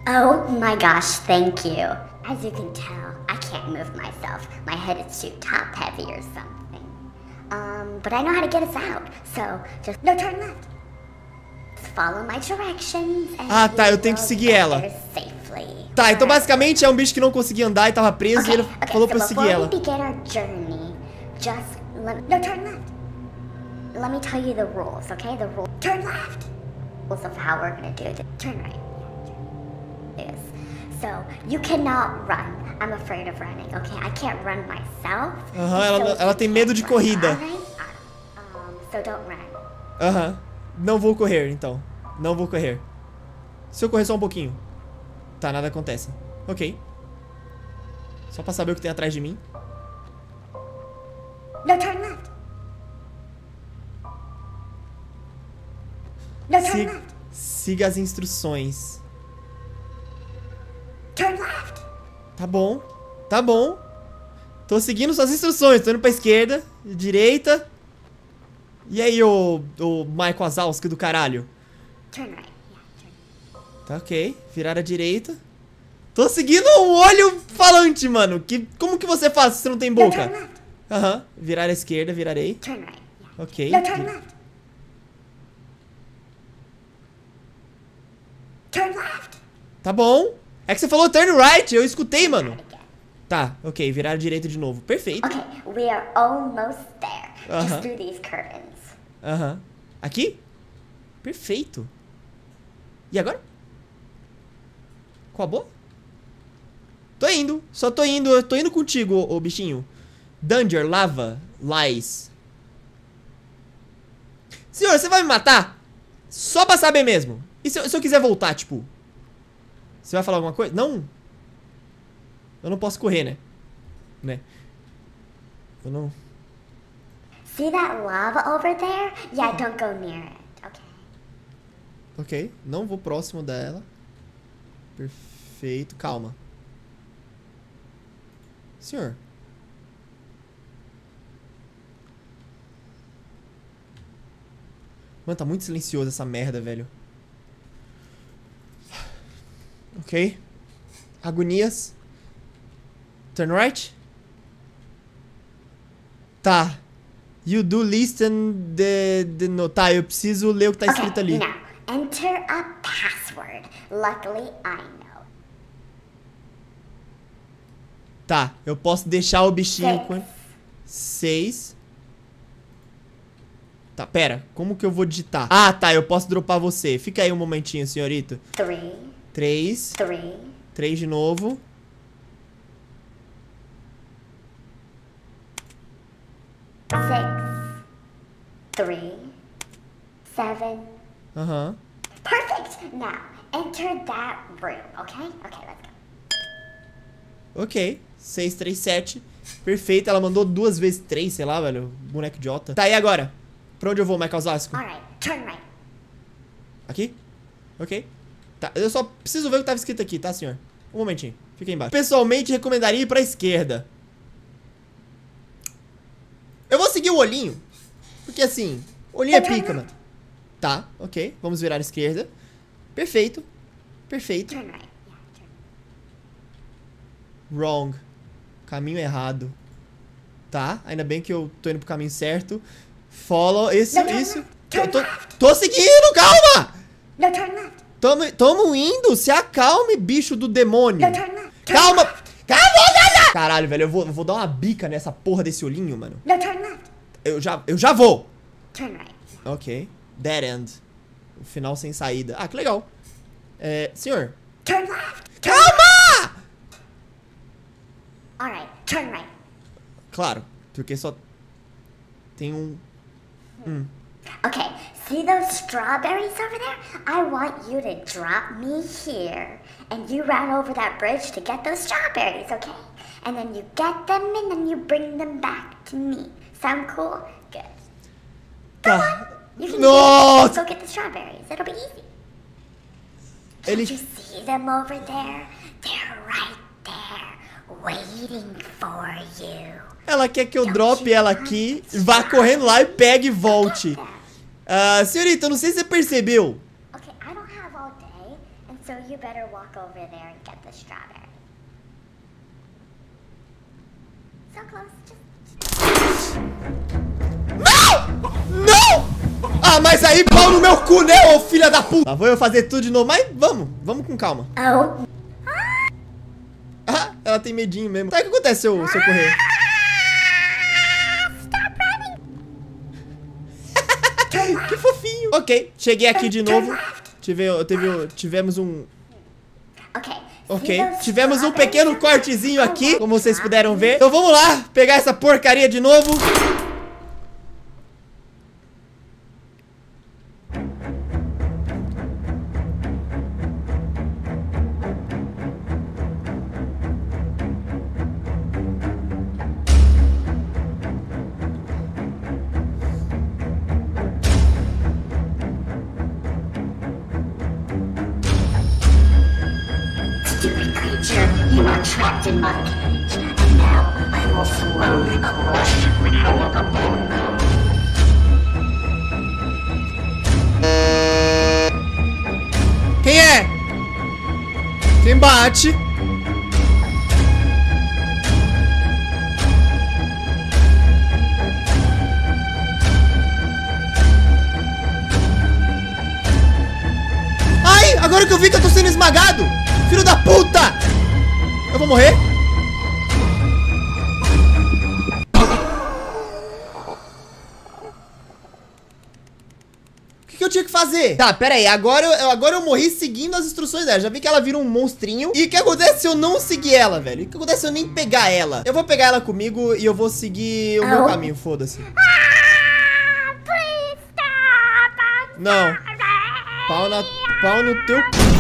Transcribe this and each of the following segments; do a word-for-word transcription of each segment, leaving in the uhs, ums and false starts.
Oh my gosh, thank you. As you can tell, I can't move myself. My head is too top heavy or something. Um, but I know how to get us out. So, just no turn left. Just follow my directions and ah, tá, eu tenho que seguir ela. Safely. Tá, então basicamente é um bicho que não conseguia andar e tava preso okay, e ele okay, falou so pra eu seguir ela. Before we begin our journey, just let no turn left. Let me tell you the rules, okay? The rules. Turn left. Rules of how we're gonna do this. Turn right. Yes. So you cannot run. I'm afraid of running. Okay, I can't run myself. Aham, ela, ela tem medo de corrida. Um, so don't run. Aham, não vou correr então. Não vou correr. Se eu correr só um pouquinho. Tá, nada acontece. Ok. Só pra saber o que tem atrás de mim. No turn left. No turn Siga, left. siga as instruções. Turn left. Tá bom, tá bom. Tô seguindo suas instruções. Tô indo pra esquerda, direita. E aí, ô, ô Michael Wazowski do caralho? Turn right. Yeah, turn. Tá ok, virar à direita. Tô seguindo um olho falante, mano. Que, como que você faz se você não tem boca? Aham, uh-huh. Virar à esquerda, virarei. Turn right. Yeah. Ok. No, turn left. Turn left. Tá bom. É que você falou turn right, eu escutei, mano. Tá, ok, virar à direita de novo. Perfeito. Ok, we are almost there. Uh-huh. Just through these curtains. Aham. Uh-huh. Aqui? Perfeito. E agora? Qual a boa? Tô indo, só tô indo, eu tô indo contigo, ô, ô bichinho. Danger, lava, lies. Senhor, você vai me matar? Só pra saber mesmo. E se eu, se eu quiser voltar, tipo? Você vai falar alguma coisa? Não. Eu não posso correr, né? Né? Eu não... See that lava over there? Yeah, don't go near it. Okay. Ok, não vou próximo dela. Perfeito, calma. Senhor. Mano, tá muito silencioso essa merda, velho. Ok. Agonias. Turn right. Tá. You do listen the, the no. Tá, eu preciso ler o que tá escrito okay, ali. Now, enter a password. Luckily, I know. Tá, eu posso deixar o bichinho Six. com... Seis. Tá, pera. Como que eu vou digitar? Ah, tá, eu posso dropar você. Fica aí um momentinho, senhorito. Three. Três. Three. Três de novo. Six. Three. Seven. Aham. Uhum. Perfect. Now, enter that room, okay? Okay, let's go. Ok. Seis, três, sete. Perfeito, ela mandou duas vezes três, sei lá, velho. Boneco idiota. Tá, e agora? Pra onde eu vou, Michael Wazowski? Alright, turn right. Aqui? Ok. Tá, eu só preciso ver o que tava escrito aqui, tá, senhor? Um momentinho, fica aí embaixo. Pessoalmente, recomendaria ir pra esquerda. Eu vou seguir o olhinho. Porque assim, olhinho é pica, mano. Tá, ok. Vamos virar à esquerda. Perfeito. Perfeito. Turn right. Yeah, turn. Wrong. Caminho errado. Tá, ainda bem que eu tô indo pro caminho certo. Follow, isso, No, turn isso. left. Tô, Turn tô, left. tô seguindo, calma! No, turn left. Tamo, tamo indo, se acalme, bicho do demônio. No, turn left. Turn Calma! left. Calma! Caralho, velho, eu vou, eu vou dar uma bica nessa porra desse olhinho, mano. No, turn left. Eu já, eu já vou. Turn right. Ok. Dead end. O final sem saída. Ah, que legal. É, senhor. Turn left. Calma! Alright, turn right. Claro, porque só tem um... Hum. Okay, see those strawberries over there? I want you to drop me here. And you run over that bridge to get those strawberries, okay? And then you get them and then you bring them back to me. Sound cool? Good. Tá. You can Nossa! go get the strawberries. It'll be easy. Ele... Did you see them over there? They're right there, waiting for you. Ela quer que eu drope ela aqui, vá correndo lá e pegue e volte. Ah, senhorita, eu não sei se você percebeu. Okay, I don't have all day, and So you better walk over there and get the strawberry. So close, just... Não! Não! Ah, mas aí pau no meu cu, né, ô filha da puta? Lá vou eu fazer tudo de novo, mas vamos, vamos com calma. Oh. Ah, ela tem medinho mesmo. Tá, o que acontece se eu, se eu correr? Que fofinho. Ok, cheguei aqui de novo. Tive, teve, tivemos um... Ok. Ok, tivemos um pequeno cortezinho aqui, como vocês puderam ver. Então vamos lá, pegar essa porcaria de novo. You are trapped in my cage, and now I will slowly crush you in hell of a moon. Quem é? Quem bate? Ai, agora que eu vi que eu tô sendo esmagado! Filho da puta! Eu vou morrer? O que, que eu tinha que fazer? Tá, pera aí. Agora eu, agora eu morri seguindo as instruções dela. Já vi que ela vira um monstrinho. E o que acontece se eu não seguir ela, velho? O que acontece se eu nem pegar ela? Eu vou pegar ela comigo e eu vou seguir o meu caminho. Foda-se. Não. Pau, na, pau no teu...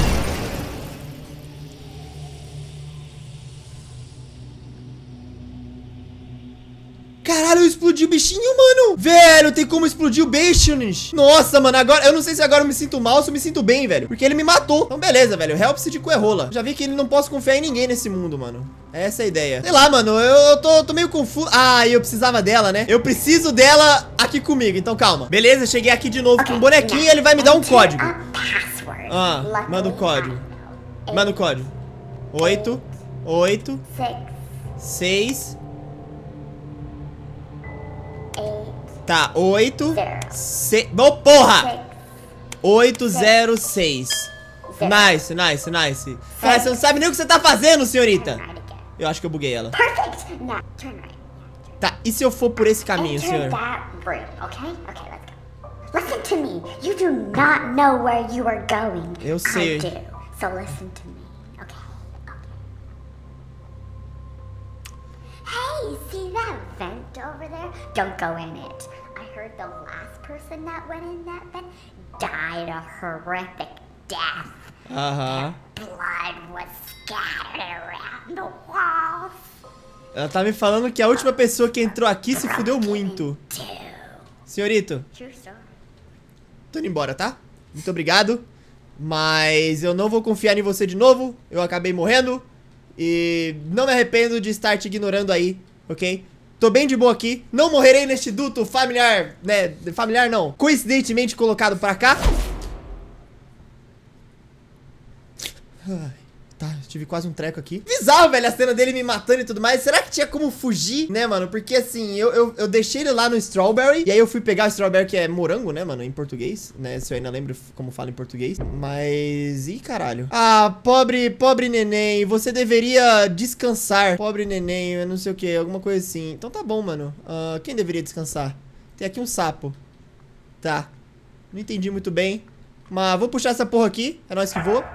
Caralho, eu explodi o bichinho, mano. Velho, tem como explodir o bichinho. Nossa, mano, agora... Eu não sei se agora eu me sinto mal ou se eu me sinto bem, velho. Porque ele me matou. Então, beleza, velho. Help-se de coerrola. Já vi que ele não posso confiar em ninguém nesse mundo, mano. Essa é a ideia. Sei lá, mano. Eu, eu tô, tô meio confuso. Ah, eu precisava dela, né? Eu preciso dela aqui comigo. Então, calma. Beleza, cheguei aqui de novo com um bonequinho e ele vai me dar um código. Ah, manda o código. Manda o código. Oito. Oito. Seis. Tá, oito. Se... Oh, porra! oito zero seis. Nice, nice, nice. Cara, você não sabe nem o que você tá fazendo, senhorita. Eu acho que eu buguei ela. Tá, e se eu for por esse caminho, senhor? Listen to me. You do not know where you are going. Eu sei. I do. So listen to me. Okay. Okay. Hey, see that vent over there? Don't go in it. I heard the last person that went in that vent died a horrific death. Aham. Their blood was scattered around the walls. Ela tá me falando que a última pessoa que entrou aqui se fudeu muito. Senhorito. True story. Tô indo embora, tá? Muito obrigado. Mas eu não vou confiar em você de novo. Eu acabei morrendo. E não me arrependo de estar te ignorando aí, ok? Tô bem de boa aqui. Não morrerei neste duto familiar, né? Familiar não. Coincidentemente colocado pra cá. Ai. Tá, tive quase um treco aqui. Bizarro, velho, a cena dele me matando e tudo mais. Será que tinha como fugir, né, mano? Porque, assim, eu, eu, eu deixei ele lá no Strawberry. E aí eu fui pegar o Strawberry, que é morango, né, mano? Em português, né? Se eu ainda lembro como fala em português. Mas... Ih, caralho. Ah, pobre, pobre neném. Você deveria descansar. Pobre neném, eu não sei o que, alguma coisa assim. Então tá bom, mano. Uh, quem deveria descansar? Tem aqui um sapo. Tá. Não entendi muito bem. Mas vou puxar essa porra aqui. É nóis que voa.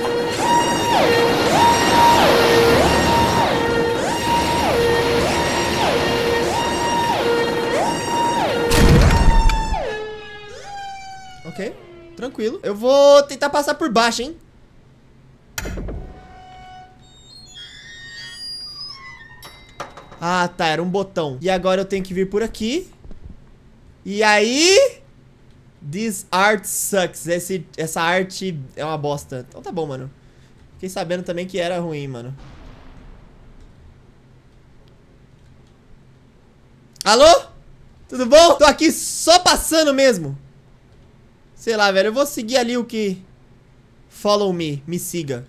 Ok, tranquilo. Eu vou tentar passar por baixo, hein? Ah, tá, era um botão. E agora eu tenho que vir por aqui. E aí... This art sucks. Esse, essa arte é uma bosta. Então tá bom, mano. Fiquei sabendo também que era ruim, mano. Alô? Tudo bom? Tô aqui só passando mesmo. Sei lá, velho. Eu vou seguir ali o que Follow me. Me siga.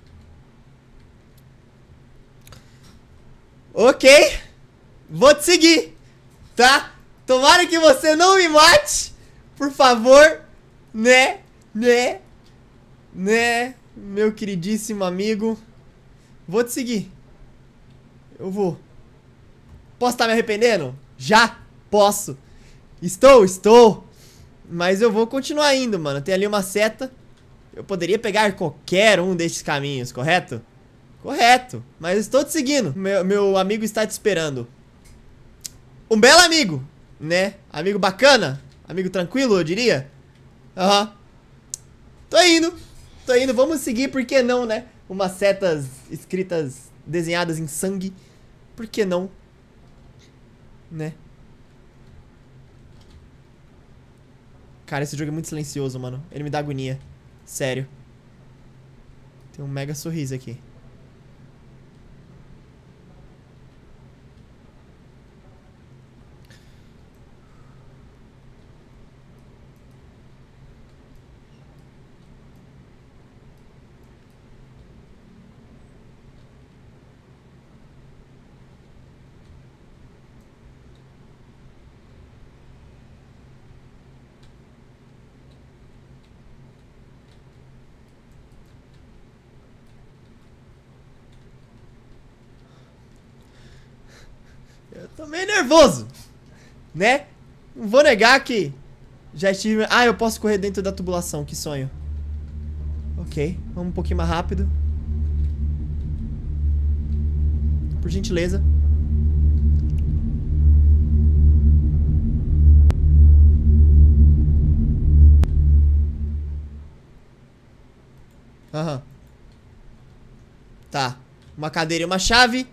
Ok. Vou te seguir. Tá? Tomara que você não me mate. Por favor. Né? Né? Né? Meu queridíssimo amigo. Vou te seguir. Eu vou. Posso estar me arrependendo? Já? Posso. Estou, estou. Mas eu vou continuar indo, mano. Tem ali uma seta. Eu poderia pegar qualquer um destes caminhos, correto? Correto. Mas estou te seguindo. Meu, meu amigo está te esperando. Um belo amigo, né? Amigo bacana. Amigo tranquilo, eu diria. Aham. Uhum. Tô indo. Tô indo. Vamos seguir, por que não, né? Umas setas escritas, desenhadas em sangue. Por que não? Né? Cara, esse jogo é muito silencioso, mano. Ele me dá agonia. Sério. Tem um mega sorriso aqui. Eu tô meio nervoso, né? Não vou negar que já estive... Ah, eu posso correr dentro da tubulação, que sonho. Ok, vamos um pouquinho mais rápido. Por gentileza. Aham. Tá, uma cadeira e uma chave.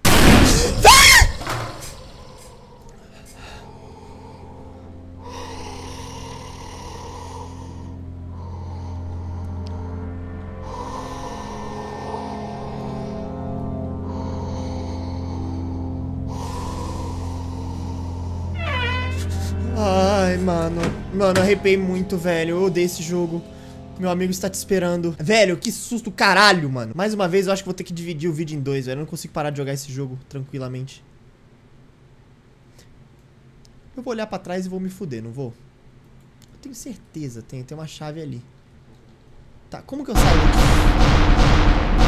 Ai, mano. Mano, eu arrepiei muito, velho. Eu odeio esse jogo. Meu amigo está te esperando. Velho, que susto, caralho, mano. Mais uma vez, eu acho que vou ter que dividir o vídeo em dois, velho. Eu não consigo parar de jogar esse jogo tranquilamente. Eu vou olhar pra trás e vou me fuder, não vou? Eu tenho certeza, tem, tem uma chave ali. Tá, como que eu saio daqui?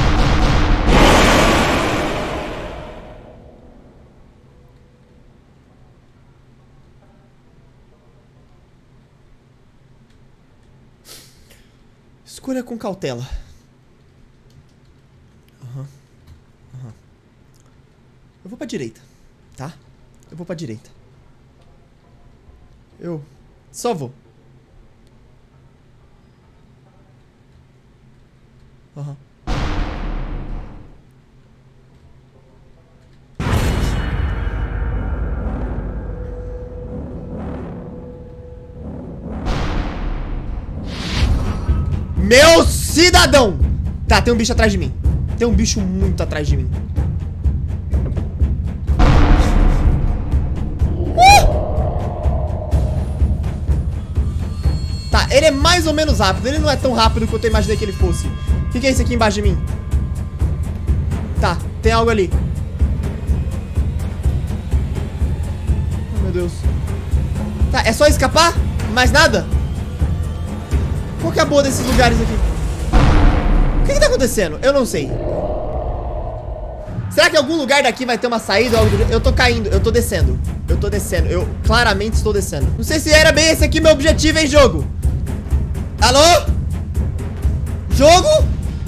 Escolha com cautela. Aham. Uhum. Uhum. Eu vou pra direita, tá? Eu vou pra direita. Eu só vou. Aham. Uhum. Meu cidadão! Tá, tem um bicho atrás de mim. Tem um bicho muito atrás de mim. Uh! Tá, ele é mais ou menos rápido. Ele não é tão rápido quanto eu imaginei que ele fosse. O que, que é isso aqui embaixo de mim? Tá, tem algo ali. Oh, meu Deus. Tá, é só escapar? Mais nada? Qual que é a boa desses lugares aqui? O que que tá acontecendo? Eu não sei. Será que em algum lugar daqui vai ter uma saída ou algo do jeito? Eu tô caindo, eu tô descendo. Eu tô descendo, eu claramente estou descendo. Não sei se era bem esse aqui meu objetivo, hein, jogo? Alô? Jogo?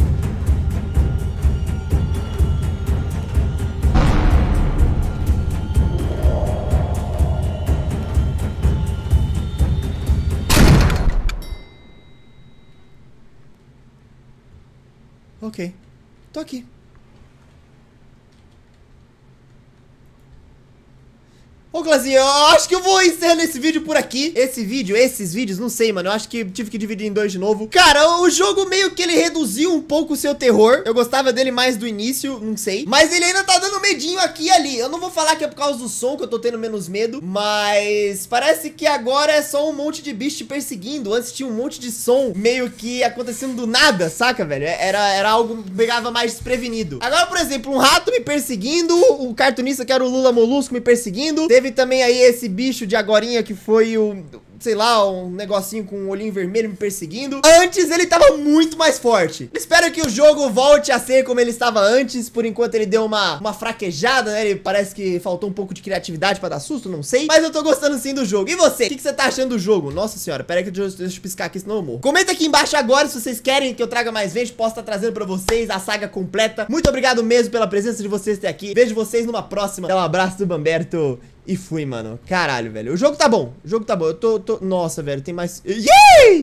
Ok, tô aqui. Ô, Clazinho, eu acho que eu vou encerrando esse vídeo por aqui. Esse vídeo, esses vídeos, não sei, mano. Eu acho que tive que dividir em dois de novo. Cara, o jogo meio que ele reduziu um pouco o seu terror. Eu gostava dele mais do início, não sei. Mas ele ainda tá dando medinho aqui e ali. Eu não vou falar que é por causa do som que eu tô tendo menos medo. Mas parece que agora é só um monte de bicho te perseguindo. Antes tinha um monte de som meio que acontecendo do nada, saca, velho? Era, era algo que pegava mais desprevenido. Agora, por exemplo, um rato me perseguindo. O cartunista que era o Lula Molusco me perseguindo. Teve também aí esse bicho de agorinha que foi o... sei lá, um negocinho com um olhinho vermelho me perseguindo. Antes ele tava muito mais forte. Espero que o jogo volte a ser como ele estava antes. Por enquanto ele deu uma, uma fraquejada, né? Ele parece que faltou um pouco de criatividade pra dar susto, não sei. Mas eu tô gostando sim do jogo. E você? O que, que você tá achando do jogo? Nossa senhora, pera aí que deixa, deixa eu piscar aqui, senão eu morro. Comenta aqui embaixo agora se vocês querem que eu traga mais vezes. Posso estar trazendo pra vocês a saga completa. Muito obrigado mesmo pela presença de vocês até aqui. Vejo vocês numa próxima. Um abraço do Bamberto. E fui, mano. Caralho, velho. O jogo tá bom. O jogo tá bom. Eu tô... tô... Nossa, velho. Tem mais... Yay!